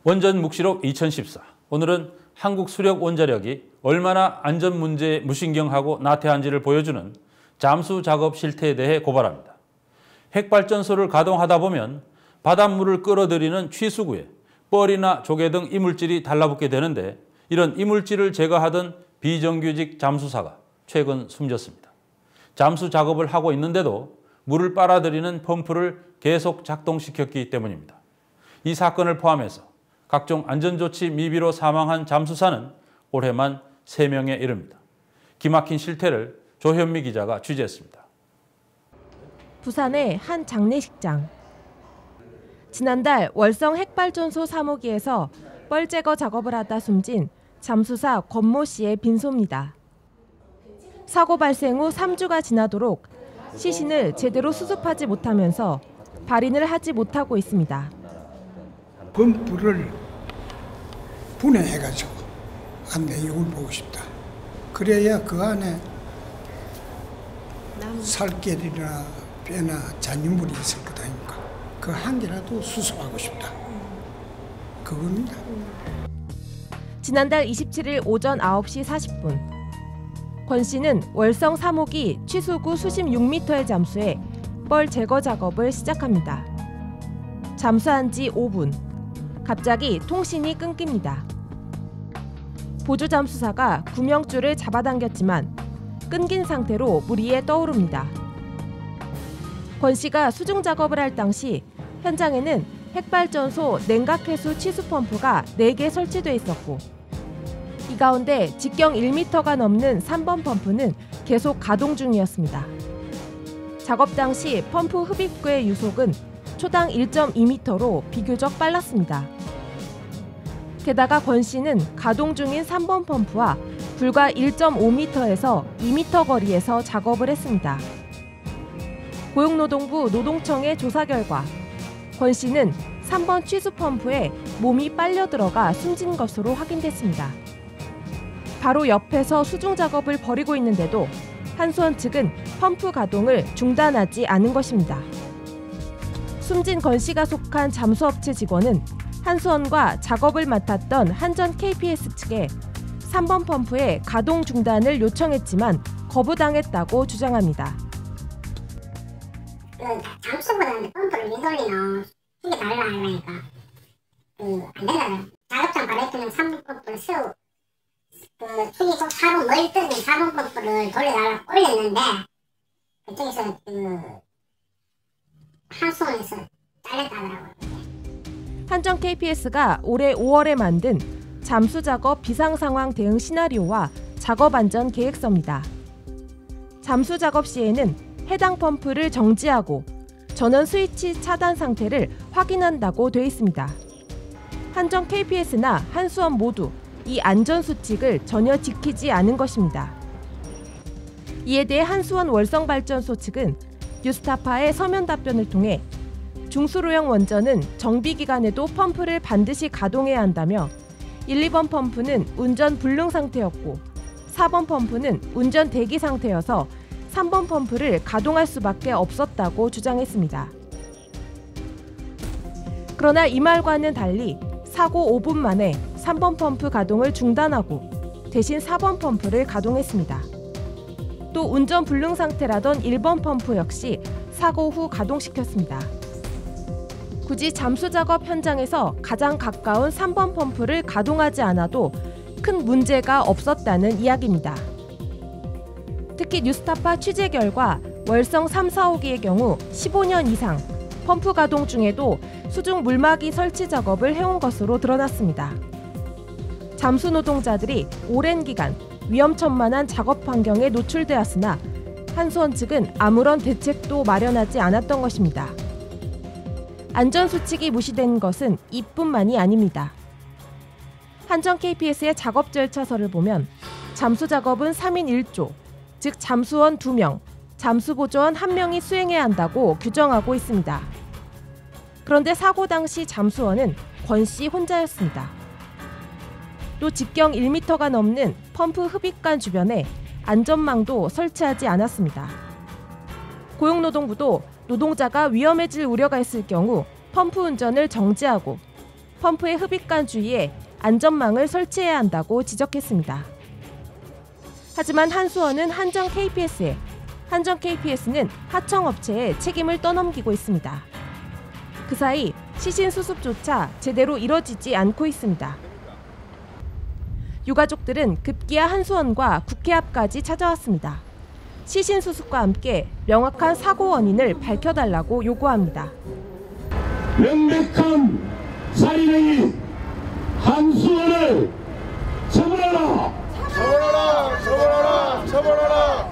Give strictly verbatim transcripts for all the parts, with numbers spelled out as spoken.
원전묵시록 이천십사. 오늘은 한국 수력 원자력이 얼마나 안전 문제에 무신경하고 나태한지를 보여주는 잠수 작업 실태에 대해 고발합니다. 핵발전소를 가동하다 보면 바닷물을 끌어들이는 취수구에 뻘이나 조개 등 이물질이 달라붙게 되는데, 이런 이물질을 제거하던 비정규직 잠수사가 최근 숨졌습니다. 잠수 작업을 하고 있는데도 물을 빨아들이는 펌프를 계속 작동시켰기 때문입니다. 이 사건을 포함해서 각종 안전조치 미비로 사망한 잠수사는 올해만 세 명에 이릅니다. 기막힌 실태를 조현미 기자가 취재했습니다. 부산의 한 장례식장. 지난달 월성 핵발전소 삼 호기에서 뻘 제거 작업을 하다 숨진 잠수사 권모 씨의 빈소입니다. 사고 발생 후 삼 주가 지나도록 시신을 제대로 수습하지 못하면서 발인을 하지 못하고 있습니다. 펌프를 분해해가지고 한 내용을 보고 싶다. 그래야 그 안에 살결이나 뼈나 잔유물이 있을 것 아닙니까? 그 한 개라도 수습하고 싶다. 그겁니다. 지난달 이십칠일 오전 아홉 시 사십 분. 권 씨는 월성 삼 호기 취수구 수십육 미터의 잠수에 뻘 제거 작업을 시작합니다. 잠수한 지 오 분. 갑자기 통신이 끊깁니다. 보조 잠수사가 구명줄을 잡아당겼지만 끊긴 상태로 물 위에 떠오릅니다. 권 씨가 수중 작업을 할 당시 현장에는 핵발전소 냉각해수 취수 펌프가 네 개 설치돼 있었고, 이 가운데 직경 일 미터가 넘는 삼 번 펌프는 계속 가동 중이었습니다. 작업 당시 펌프 흡입구의 유속은 초당 일 점 이 미터로 비교적 빨랐습니다. 게다가 권 씨는 가동 중인 삼 번 펌프와 불과 일 점 오 미터에서 이 미터 거리에서 작업을 했습니다. 고용노동부 노동청의 조사 결과 권 씨는 삼 번 취수 펌프에 몸이 빨려 들어가 숨진 것으로 확인됐습니다. 바로 옆에서 수중 작업을 벌이고 있는데도 한수원 측은 펌프 가동을 중단하지 않은 것입니다. 숨진 권 씨가 속한 잠수업체 직원은 한수원과 작업을 맡았던 한전 케이피에스 측에 삼 번 펌프의 가동 중단을 요청했지만 거부당했다고 주장합니다. 그 잠수보다는 펌프를 위돌리는 이게 다르다 하니까 그 안 된다. 작업장 발레트는 삼 번 펌프를 세우 그 축이 꼭 사 번 멀 때는 사 번 펌프를 돌려달라고 올렸는데 그쪽에서 그 한수원에서 잘렸다 하더라고요. 한전 케이피에스가 올해 오월에 만든 잠수 작업 비상상황 대응 시나리오와 작업 안전 계획서입니다. 잠수 작업 시에는 해당 펌프를 정지하고 전원 스위치 차단 상태를 확인한다고 돼 있습니다. 한전 케이피에스나 한수원 모두 이 안전 수칙을 전혀 지키지 않은 것입니다. 이에 대해 한수원 월성발전소 측은 뉴스타파의 서면 답변을 통해 중수로형 원전은 정비 기간에도 펌프를 반드시 가동해야 한다며 일, 이 번 펌프는 운전 불능 상태였고 사 번 펌프는 운전 대기 상태여서 삼 번 펌프를 가동할 수밖에 없었다고 주장했습니다. 그러나 이 말과는 달리 사고 오 분 만에 삼 번 펌프 가동을 중단하고 대신 사 번 펌프를 가동했습니다. 또 운전 불능 상태라던 일 번 펌프 역시 사고 후 가동시켰습니다. 굳이 잠수 작업 현장에서 가장 가까운 삼 번 펌프를 가동하지 않아도 큰 문제가 없었다는 이야기입니다. 특히 뉴스타파 취재 결과 월성 삼, 사 호기의 경우 십오 년 이상 펌프 가동 중에도 수중 물막이 설치 작업을 해온 것으로 드러났습니다. 잠수 노동자들이 오랜 기간 위험천만한 작업 환경에 노출되었으나 한수원 측은 아무런 대책도 마련하지 않았던 것입니다. 안전수칙이 무시된 것은 이뿐만이 아닙니다. 한전 케이피에스의 작업 절차서를 보면 잠수 작업은 삼 인 일 조, 즉 잠수원 두 명, 잠수보조원 한 명이 수행해야 한다고 규정하고 있습니다. 그런데 사고 당시 잠수원은 권 씨 혼자였습니다. 또 직경 일 미터가 넘는 펌프 흡입관 주변에 안전망도 설치하지 않았습니다. 고용노동부도 노동자가 위험해질 우려가 있을 경우 펌프 운전을 정지하고 펌프의 흡입관 주위에 안전망을 설치해야 한다고 지적했습니다. 하지만 한수원은 한전 케이피에스에, 한전 케이피에스는 하청업체에 책임을 떠넘기고 있습니다. 그 사이 시신 수습조차 제대로 이뤄지지 않고 있습니다. 유가족들은 급기야 한수원과 국회 앞까지 찾아왔습니다. 시신 수습과 함께 명확한 사고 원인을 밝혀달라고 요구합니다. 명백한 살인행위 한수원을 처벌하라! 처벌하라! 처벌하라! 처벌하라!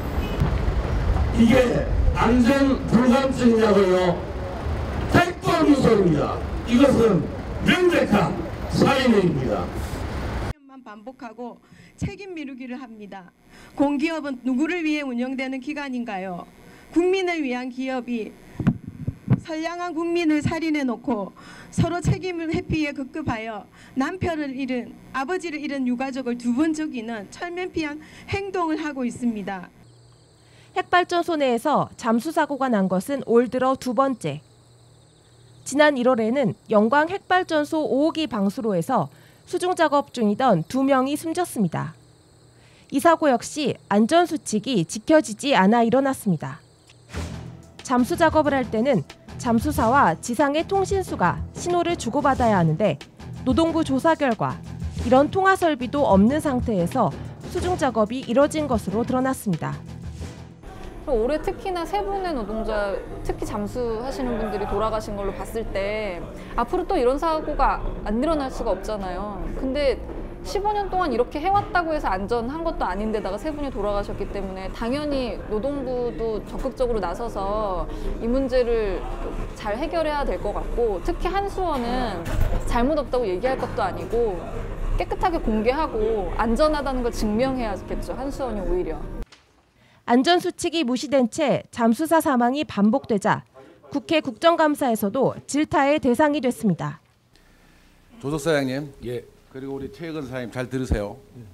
이게 안전 불감증이라고요. 택도미소입니다. 이것은 명백한 살인행위입니다. 반복하고 책임 미루기를 합니다. 공기업은 누구를 위해 운영되는 기관인가요? 국민을 위한 기업이 선량한 국민을 살인해놓고 서로 책임을 회피에 급급하여 남편을 잃은, 아버지를 잃은 유가족을 두 번 죽이는 철면피한 행동을 하고 있습니다. 핵발전소 내에서 잠수 사고가 난 것은 올 들어 두 번째. 지난 일월에는 영광 핵발전소 오 호기 방수로에서 수중 작업 중이던 두 명이 숨졌습니다. 이 사고 역시 안전수칙이 지켜지지 않아 일어났습니다. 잠수 작업을 할 때는 잠수사와 지상의 통신수가 신호를 주고받아야 하는데 노동부 조사 결과 이런 통화 설비도 없는 상태에서 수중 작업이 이뤄진 것으로 드러났습니다. 올해 특히나 세 분의 노동자, 특히 잠수하시는 분들이 돌아가신 걸로 봤을 때 앞으로 또 이런 사고가 안 일어날 수가 없잖아요. 근데 십오 년 동안 이렇게 해왔다고 해서 안전한 것도 아닌데다가 세 분이 돌아가셨기 때문에 당연히 노동부도 적극적으로 나서서 이 문제를 잘 해결해야 될 것 같고, 특히 한수원은 잘못 없다고 얘기할 것도 아니고 깨끗하게 공개하고 안전하다는 걸 증명해야겠죠. 한수원이 오히려. 안전수칙이 무시된 채 잠수사 사망이 반복되자 국회 국정감사에서도 질타의 대상이 됐습니다. 조석 사장님, 예. 그리고 우리 최혜건 사장님 잘 들으세요. 예.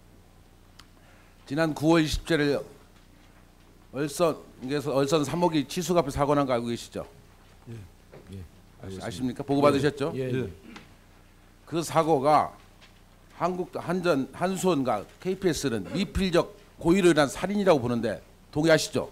지난 구월 이십칠일 얼선에서 얼선 삼 호기 치수 앞에 사고 난 거 알고 계시죠? 예. 예. 아시, 아십니까? 보고 받으셨죠? 예. 예. 그 사고가 한국 한전 한수원과 케이피에스는 미필적 고의로 인한 살인이라고 보는데 동의하시죠?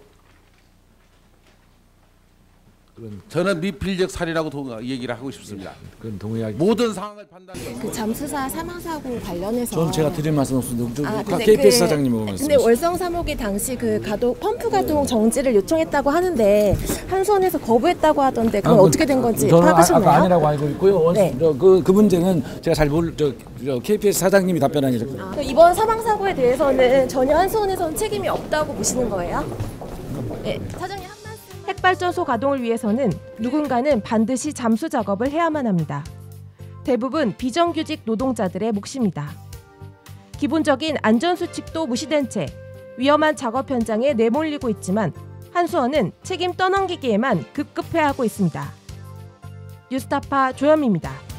그건, 저는 미필적 살인이라고 동, 얘기를 하고 싶습니다. 그건 동의하기. 모든 상황을 판단해. 그 잠수사 사망 사고 관련해서 전 제가 드릴 말씀 없습니다. 아, 케이피에스 그, 사장님 오고 근데 월성 삼 호기 당시 그 가동 펌프 가동 정지를 요청했다고 하는데 한수원에서 거부했다고 하던데 그건 아, 어떻게 된 건지 저는 파악하셨나요? 아, 아니라고 알고 있고요. 네. 저, 그, 그 문제는 제가 잘 모르 저, 저 케이피에스 사장님이 답변하니까. 아, 이번 사망 사고에 대해서는 전혀 한수원에서는 책임이 없다고 보시는 거예요? 네, 사장님 한 말씀. 핵발전소 가동을 위해서는 누군가는 반드시 잠수 작업을 해야만 합니다. 대부분 비정규직 노동자들의 몫입니다. 기본적인 안전수칙도 무시된 채 위험한 작업 현장에 내몰리고 있지만 한수원은 책임 떠넘기기에만 급급해하고 있습니다. 뉴스타파 조현미입니다.